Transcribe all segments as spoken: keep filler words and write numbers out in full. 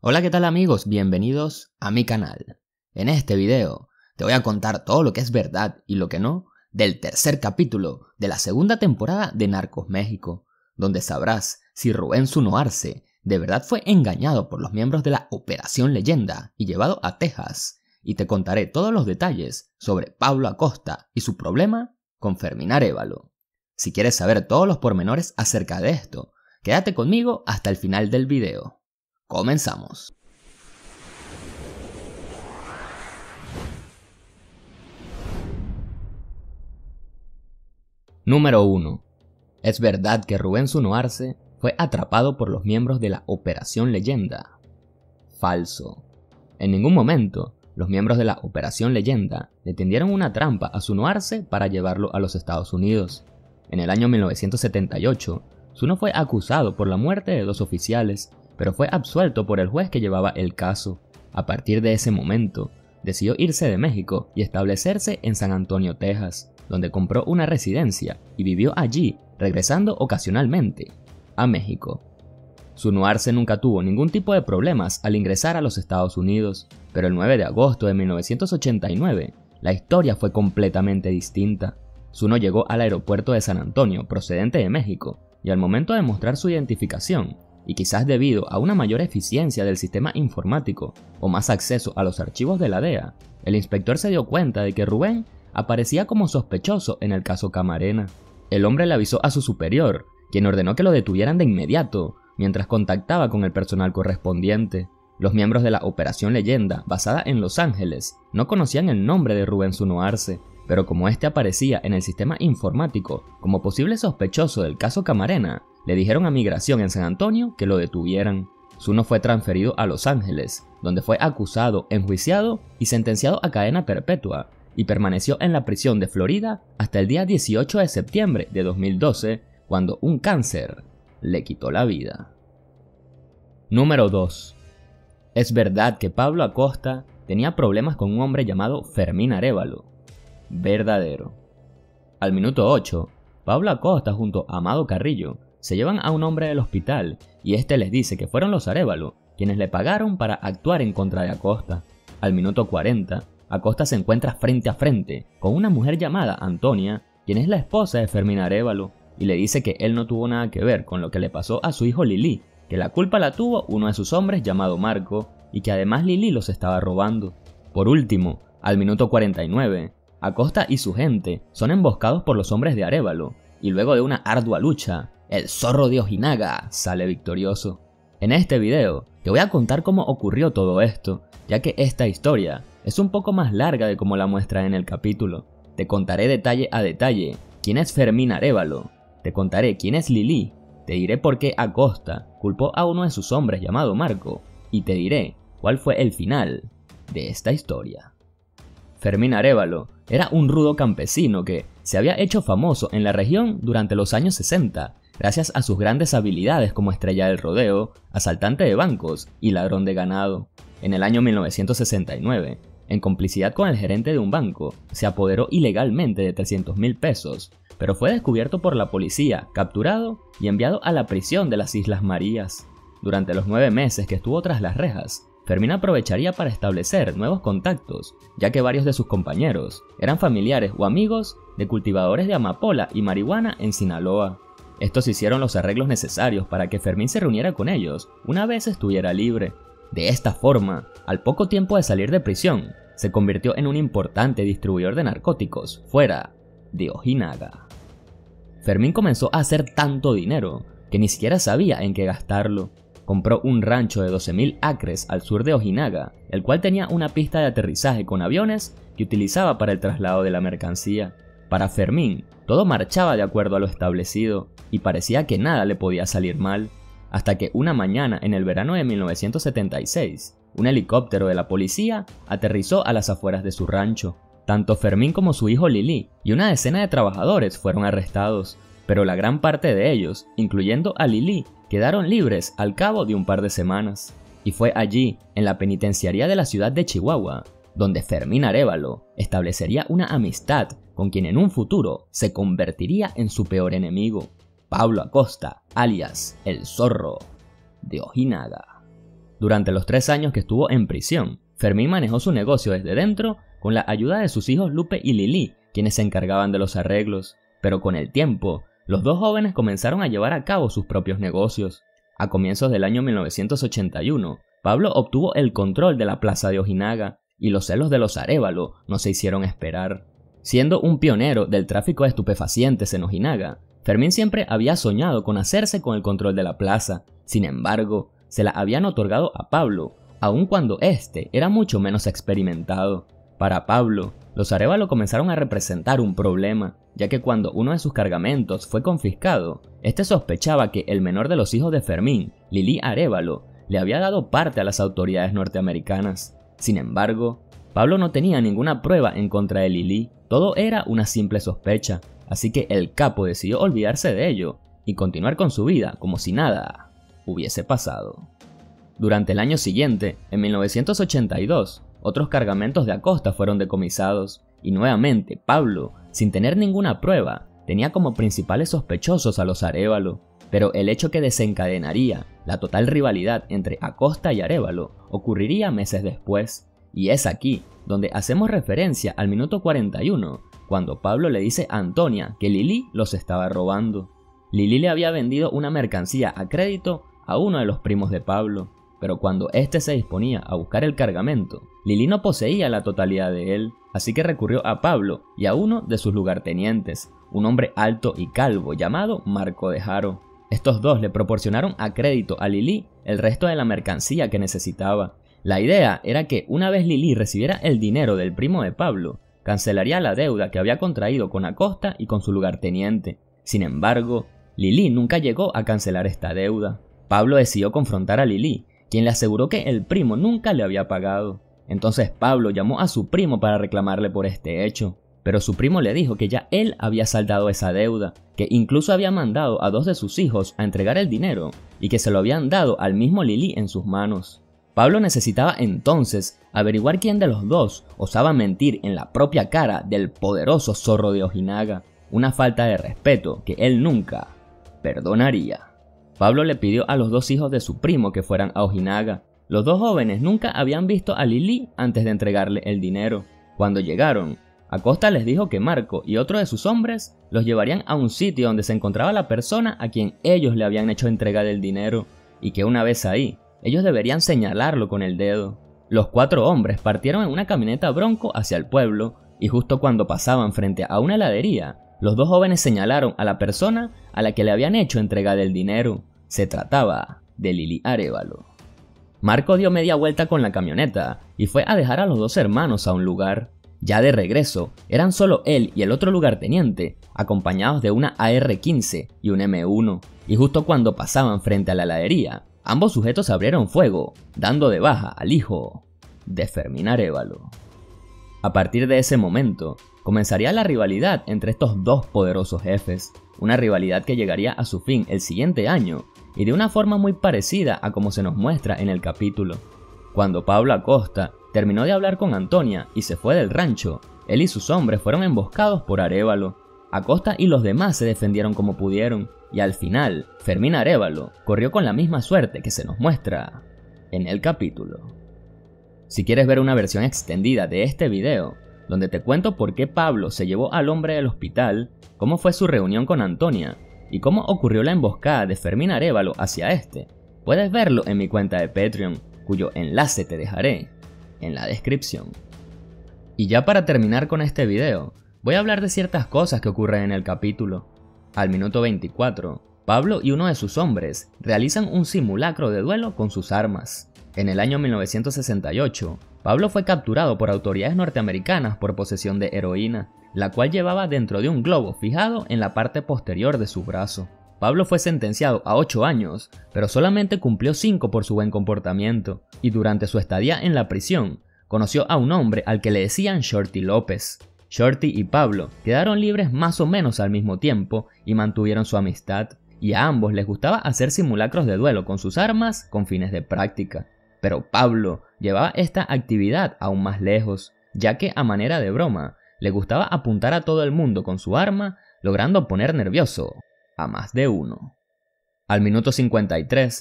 Hola, ¿qué tal amigos? Bienvenidos a mi canal. En este video te voy a contar todo lo que es verdad y lo que no del tercer capítulo de la segunda temporada de Narcos México, donde sabrás si Rubén Zuno Arce de verdad fue engañado por los miembros de la Operación Leyenda y llevado a Texas, y te contaré todos los detalles sobre Pablo Acosta y su problema con Fermín Arévalo. Si quieres saber todos los pormenores acerca de esto, quédate conmigo hasta el final del video. Comenzamos. Número uno. ¿Es verdad que Rubén Zuno Arce fue atrapado por los miembros de la Operación Leyenda? Falso. En ningún momento los miembros de la Operación Leyenda le tendieron una trampa a Zuno Arce para llevarlo a los Estados Unidos. En el año mil novecientos setenta y ocho, Zuno fue acusado por la muerte de dos oficiales, pero fue absuelto por el juez que llevaba el caso. A partir de ese momento, decidió irse de México y establecerse en San Antonio, Texas, donde compró una residencia y vivió allí, regresando ocasionalmente a México. Zuno Arce nunca tuvo ningún tipo de problemas al ingresar a los Estados Unidos, pero el nueve de agosto de mil novecientos ochenta y nueve, la historia fue completamente distinta. Zuno llegó al aeropuerto de San Antonio procedente de México, y al momento de mostrar su identificación, y quizás debido a una mayor eficiencia del sistema informático o más acceso a los archivos de la D E A, el inspector se dio cuenta de que Rubén aparecía como sospechoso en el caso Camarena. El hombre le avisó a su superior, quien ordenó que lo detuvieran de inmediato, mientras contactaba con el personal correspondiente. Los miembros de la Operación Leyenda, basada en Los Ángeles, no conocían el nombre de Rubén Zuno Arce, pero como este aparecía en el sistema informático como posible sospechoso del caso Camarena, le dijeron a Migración en San Antonio que lo detuvieran. Zuno fue transferido a Los Ángeles, donde fue acusado, enjuiciado y sentenciado a cadena perpetua, y permaneció en la prisión de Florida hasta el día dieciocho de septiembre de dos mil doce, cuando un cáncer le quitó la vida. Número dos. ¿Es verdad que Pablo Acosta tenía problemas con un hombre llamado Fermín Arévalo? Verdadero. Al minuto ocho, Pablo Acosta junto a Amado Carrillo se llevan a un hombre del hospital y este les dice que fueron los Arévalo quienes le pagaron para actuar en contra de Acosta. Al minuto cuarenta, Acosta se encuentra frente a frente con una mujer llamada Antonia, quien es la esposa de Fermín Arévalo, y le dice que él no tuvo nada que ver con lo que le pasó a su hijo Lili, que la culpa la tuvo uno de sus hombres llamado Marco, y que además Lili los estaba robando. Por último, al minuto cuarenta y nueve, Acosta y su gente son emboscados por los hombres de Arévalo, y luego de una ardua lucha, el zorro de Ojinaga sale victorioso. En este video te voy a contar cómo ocurrió todo esto, ya que esta historia es un poco más larga de como la muestra en el capítulo. Te contaré detalle a detalle quién es Fermín Arévalo, te contaré quién es Lili, te diré por qué Acosta culpó a uno de sus hombres llamado Marco, y te diré cuál fue el final de esta historia. Fermín Arévalo era un rudo campesino que se había hecho famoso en la región durante los años sesenta, gracias a sus grandes habilidades como estrella del rodeo, asaltante de bancos y ladrón de ganado. En el año mil novecientos sesenta y nueve, en complicidad con el gerente de un banco, se apoderó ilegalmente de trescientos mil pesos, pero fue descubierto por la policía, capturado y enviado a la prisión de las Islas Marías. Durante los nueve meses que estuvo tras las rejas, Fermín aprovecharía para establecer nuevos contactos, ya que varios de sus compañeros eran familiares o amigos de cultivadores de amapola y marihuana en Sinaloa. Estos hicieron los arreglos necesarios para que Fermín se reuniera con ellos una vez estuviera libre. De esta forma, al poco tiempo de salir de prisión, se convirtió en un importante distribuidor de narcóticos fuera de Ojinaga. Fermín comenzó a hacer tanto dinero que ni siquiera sabía en qué gastarlo. Compró un rancho de doce mil acres al sur de Ojinaga, el cual tenía una pista de aterrizaje con aviones que utilizaba para el traslado de la mercancía. Para Fermín, todo marchaba de acuerdo a lo establecido, y parecía que nada le podía salir mal, hasta que una mañana en el verano de mil novecientos setenta y seis, un helicóptero de la policía aterrizó a las afueras de su rancho. Tanto Fermín como su hijo Lili y una decena de trabajadores fueron arrestados, pero la gran parte de ellos, incluyendo a Lili, quedaron libres al cabo de un par de semanas. Y fue allí, en la penitenciaría de la ciudad de Chihuahua, donde Fermín Arévalo establecería una amistad con quien en un futuro se convertiría en su peor enemigo, Pablo Acosta, alias El Zorro de Ojinaga. Durante los tres años que estuvo en prisión, Fermín manejó su negocio desde dentro con la ayuda de sus hijos Lupe y Lili, quienes se encargaban de los arreglos. Pero con el tiempo, los dos jóvenes comenzaron a llevar a cabo sus propios negocios. A comienzos del año mil novecientos ochenta y uno, Pablo obtuvo el control de la plaza de Ojinaga, y los celos de los Arévalo no se hicieron esperar. Siendo un pionero del tráfico de estupefacientes en Ojinaga, Fermín siempre había soñado con hacerse con el control de la plaza. Sin embargo, se la habían otorgado a Pablo, aun cuando éste era mucho menos experimentado. Para Pablo, los Arévalo comenzaron a representar un problema, ya que cuando uno de sus cargamentos fue confiscado, este sospechaba que el menor de los hijos de Fermín, Lili Arévalo, le había dado parte a las autoridades norteamericanas. Sin embargo, Pablo no tenía ninguna prueba en contra de Lili, todo era una simple sospecha, así que el capo decidió olvidarse de ello y continuar con su vida como si nada hubiese pasado. Durante el año siguiente, en mil novecientos ochenta y dos, otros cargamentos de Acosta fueron decomisados, y nuevamente Pablo, sin tener ninguna prueba, tenía como principales sospechosos a los Arévalo, pero el hecho que desencadenaría la total rivalidad entre Acosta y Arévalo ocurriría meses después, y es aquí donde hacemos referencia al minuto cuarenta y uno, cuando Pablo le dice a Antonia que Lili los estaba robando. Lili le había vendido una mercancía a crédito a uno de los primos de Pablo, pero cuando éste se disponía a buscar el cargamento, Lili no poseía la totalidad de él, así que recurrió a Pablo y a uno de sus lugartenientes, un hombre alto y calvo llamado Marco de Haro. Estos dos le proporcionaron a crédito a Lili el resto de la mercancía que necesitaba. La idea era que una vez Lili recibiera el dinero del primo de Pablo, cancelaría la deuda que había contraído con Acosta y con su lugarteniente. Sin embargo, Lili nunca llegó a cancelar esta deuda. Pablo decidió confrontar a Lili, quien le aseguró que el primo nunca le había pagado. Entonces Pablo llamó a su primo para reclamarle por este hecho, pero su primo le dijo que ya él había saldado esa deuda, que incluso había mandado a dos de sus hijos a entregar el dinero y que se lo habían dado al mismo Lili en sus manos. Pablo necesitaba entonces averiguar quién de los dos osaba mentir en la propia cara del poderoso zorro de Ojinaga, una falta de respeto que él nunca perdonaría. Pablo le pidió a los dos hijos de su primo que fueran a Ojinaga. Los dos jóvenes nunca habían visto a Lili antes de entregarle el dinero. Cuando llegaron, Acosta les dijo que Marco y otro de sus hombres los llevarían a un sitio donde se encontraba la persona a quien ellos le habían hecho entrega del dinero, y que una vez ahí, ellos deberían señalarlo con el dedo. Los cuatro hombres partieron en una camioneta Bronco hacia el pueblo, y justo cuando pasaban frente a una heladería, los dos jóvenes señalaron a la persona a la que le habían hecho entrega del dinero. Se trataba de Lili Arévalo. Marco dio media vuelta con la camioneta y fue a dejar a los dos hermanos a un lugar. Ya de regreso, eran solo él y el otro lugarteniente, acompañados de una A R quince y un M uno, y justo cuando pasaban frente a la heladería, ambos sujetos abrieron fuego, dando de baja al hijo de Fermín Arévalo. A partir de ese momento, comenzaría la rivalidad entre estos dos poderosos jefes, una rivalidad que llegaría a su fin el siguiente año, y de una forma muy parecida a como se nos muestra en el capítulo. Cuando Pablo Acosta terminó de hablar con Antonia y se fue del rancho, él y sus hombres fueron emboscados por Arévalo. Acosta y los demás se defendieron como pudieron, y al final, Fermín Arévalo corrió con la misma suerte que se nos muestra en el capítulo. Si quieres ver una versión extendida de este video, donde te cuento por qué Pablo se llevó al hombre del hospital, cómo fue su reunión con Antonia, y cómo ocurrió la emboscada de Fermín Arévalo hacia este, puedes verlo en mi cuenta de Patreon, cuyo enlace te dejaré en la descripción. Y ya para terminar con este video, voy a hablar de ciertas cosas que ocurren en el capítulo. Al minuto veinticuatro, Pablo y uno de sus hombres realizan un simulacro de duelo con sus armas. En el año mil novecientos sesenta y ocho, Pablo fue capturado por autoridades norteamericanas por posesión de heroína, la cual llevaba dentro de un globo fijado en la parte posterior de su brazo. Pablo fue sentenciado a ocho años, pero solamente cumplió cinco por su buen comportamiento, y durante su estadía en la prisión, conoció a un hombre al que le decían Shorty López. Shorty y Pablo quedaron libres más o menos al mismo tiempo y mantuvieron su amistad, y a ambos les gustaba hacer simulacros de duelo con sus armas con fines de práctica. Pero Pablo llevaba esta actividad aún más lejos, ya que a manera de broma, le gustaba apuntar a todo el mundo con su arma, logrando poner nervioso a más de uno. Al minuto cincuenta y tres,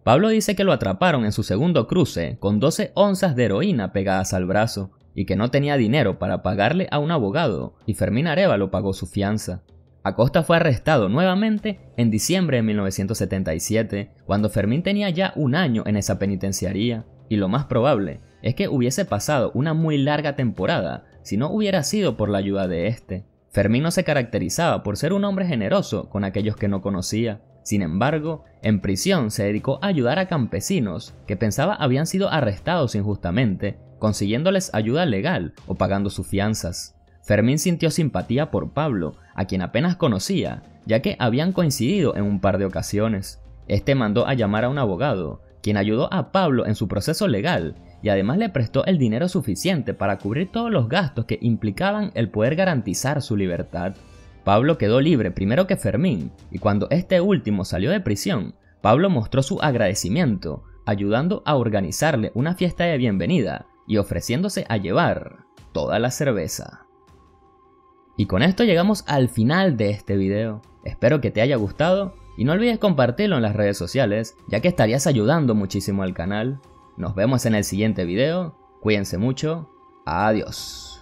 Pablo dice que lo atraparon en su segundo cruce con doce onzas de heroína pegadas al brazo y que no tenía dinero para pagarle a un abogado, y Fermín Arévalo pagó su fianza. Acosta fue arrestado nuevamente en diciembre de mil novecientos setenta y siete, cuando Fermín tenía ya un año en esa penitenciaría, y lo más probable es que hubiese pasado una muy larga temporada si no hubiera sido por la ayuda de este. Fermín no se caracterizaba por ser un hombre generoso con aquellos que no conocía. Sin embargo, en prisión se dedicó a ayudar a campesinos que pensaba habían sido arrestados injustamente, consiguiéndoles ayuda legal o pagando sus fianzas. Fermín sintió simpatía por Pablo, a quien apenas conocía, ya que habían coincidido en un par de ocasiones. Este mandó a llamar a un abogado, quien ayudó a Pablo en su proceso legal y además le prestó el dinero suficiente para cubrir todos los gastos que implicaban el poder garantizar su libertad. Pablo quedó libre primero que Fermín, y cuando este último salió de prisión, Pablo mostró su agradecimiento, ayudando a organizarle una fiesta de bienvenida y ofreciéndose a llevar toda la cerveza. Y con esto llegamos al final de este video. Espero que te haya gustado y no olvides compartirlo en las redes sociales, ya que estarías ayudando muchísimo al canal. Nos vemos en el siguiente video, cuídense mucho, adiós.